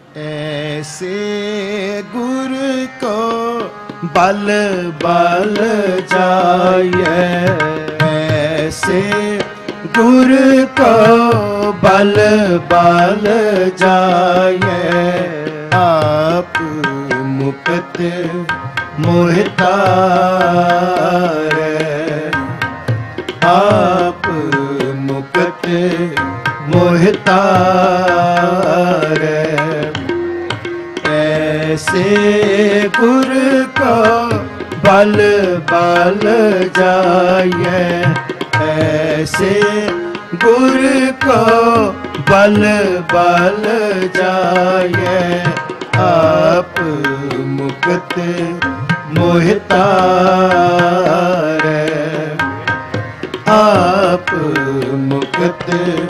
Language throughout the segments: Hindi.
ऐसे गुर को बल बल जाए, ऐसे गुर को बल बल जाए, आप मुक्त मोहितारे, आप मुक्त मोहितारे। ऐसे गुर को बल बल जाए, ऐसे गुर को बल बल जाए, आप मुक्त मोहितारे, आप मुक्त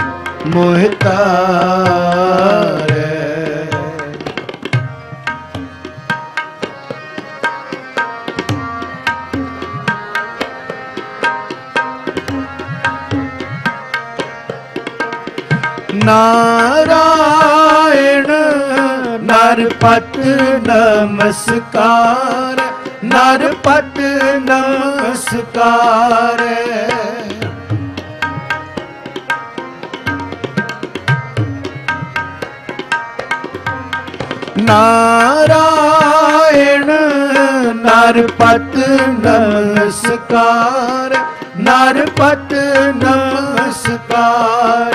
मोहितारे। नारायण नरपत नमस्कार, नरपत नमस्कार। नारायण नरपत नमस्कार, नरपत नमस्कार।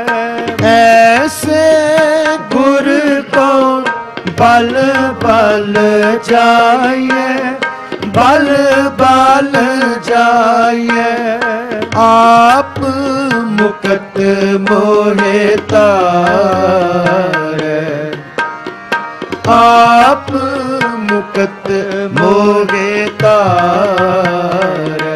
ऐसे गुर को बल बल जाए, बल बल जाए, आप मुक्त मोहितारे, आप मुक्त मोहितारे।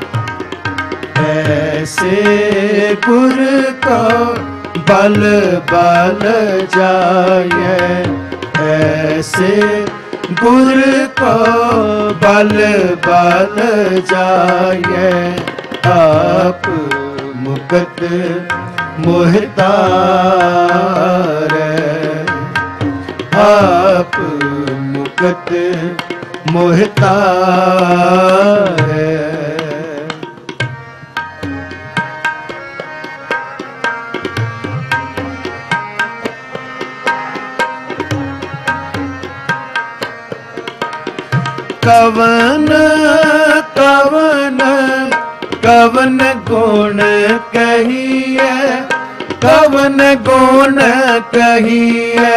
ऐसे गुर को बल बल जाए, ऐसे गुर को बल बल जाए, आप मुक्त मोहितारे, आप मुक्त मोहितारे। कवन कवन कवन गुण कहिए, कवन गुण कहिए,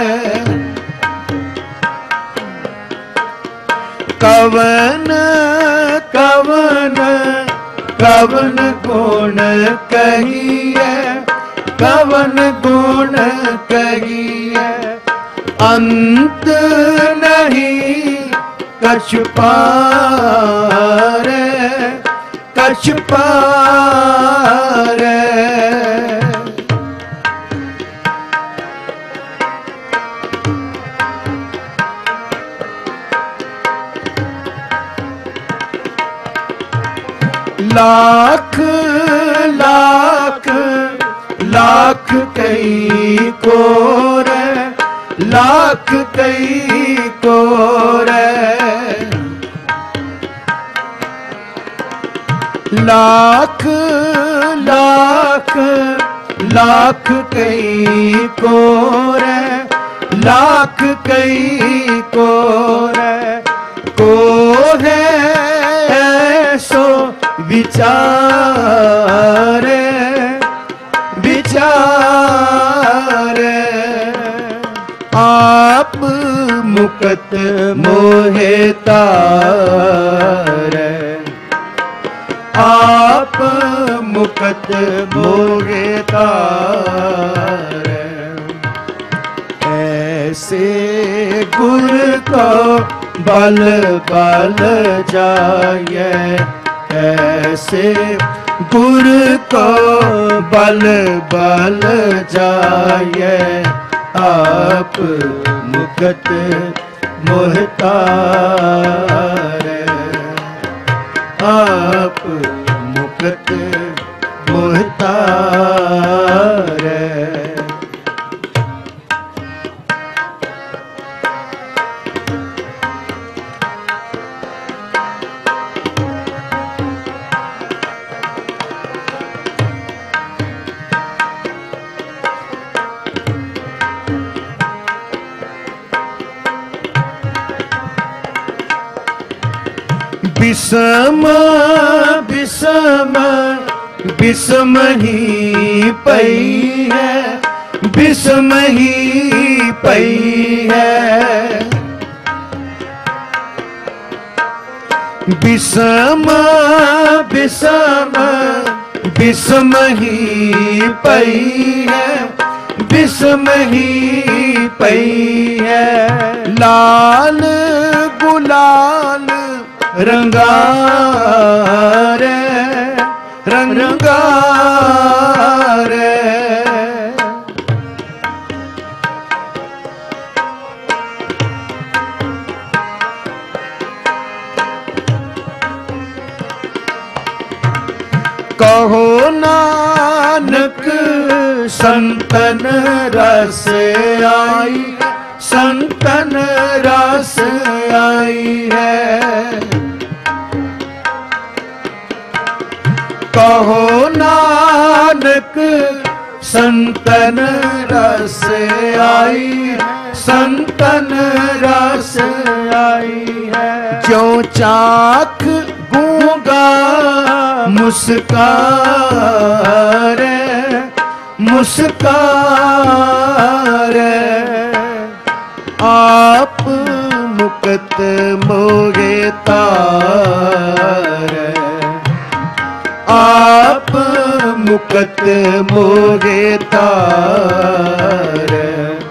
कवन कवन कवन गुण कहिए, कवन गुण कहिए, अंत नहीं कछु पारे, कछु पारे। लाख लाख लाख कई कोरे, लाख कई कोरे, लाख लाख लाख कई कोरे, लाख कई कोरे। को है सो विचारे, विचारे, आप मुक्त मोहितारे, आप मुक्त मोहितारे। ऐसे गुर को बल बल जाए, ऐसे गुर को बल बल जाए, आप मुक्त मोहितारे, आप मुक्त मोहितारे। बिसम बिसम बिसम ही पई है, बिसम ही पई है। बिसम बिसम बिसम ही पई है, बिसम ही पई है। लाल गुलाल रंगारे रंगारे। कहो नानक संतन रस आई, संतन रस आई है। कहो नानक संतन रस आई, संतन रस आई है। जो चाख गूंगा मुस्कारे मुस्कारे। आप मुकत मोगे तारे, आप मुकत मोगे तारे।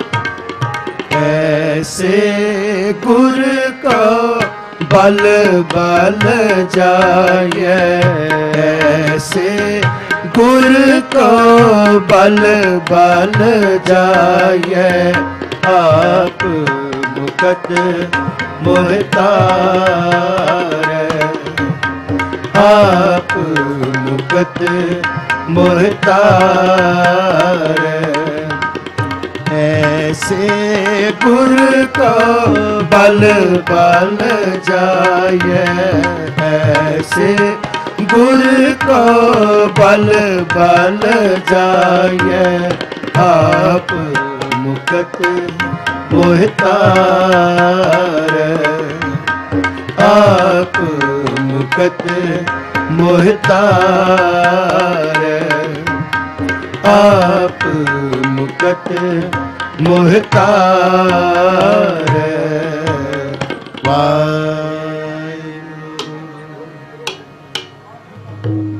ऐसे गुर को बल बल जाए, ऐसे गुर को बल बल जाए। आप मुकत मोहतारे, आप मुकत मोहतारे। ऐसे गुर को बल बल जाए, ऐसे गुर को बल बल जाए। आप मुकत मोहतारे, आप मुकत मोहतारे, आप मुकत मोहतारे। वाहिगुरू।